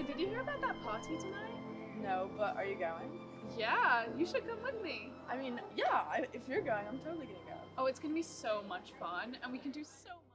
did you hear about that party tonight? No, but are you going? Yeah, you should come with me. I mean, yeah, if you're going, I'm totally gonna go. Oh, it's gonna be so much fun, and we can do so